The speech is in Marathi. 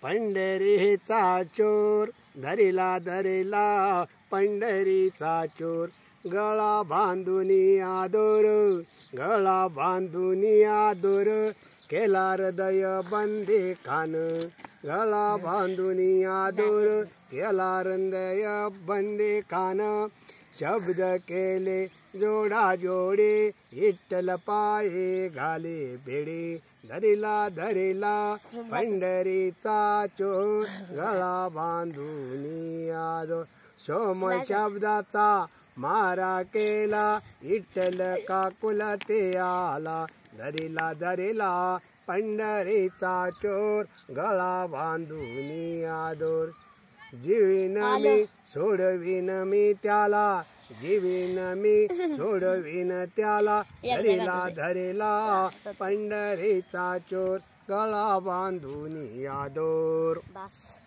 पंढरीचा चोर धरिला धरिला पंढरीचा चोर गळा बांधूनी आदोर गळा बांधूनी आदोर केला हृदय बंदे खान गळा बांधूनी आदोर केला हृदय बंदे खान शब्द केले जोडा जोडे विठ्ठल पाये घाले बेडे धरिला धरिला पंढरीचा चोर गळा बांधूनी आदोर सोम शब्दाचा मारा केला विठ्ठल काकुला ते आला धरिला धरिला पंढरीचा चोर गळा बांधूनी आदोर जीवीन मी सोडवीन मी त्याला जीवीन मी सोडवीन त्याला धरिला धरिला पंढरीचा चोर गळा बांधूनी आदोर.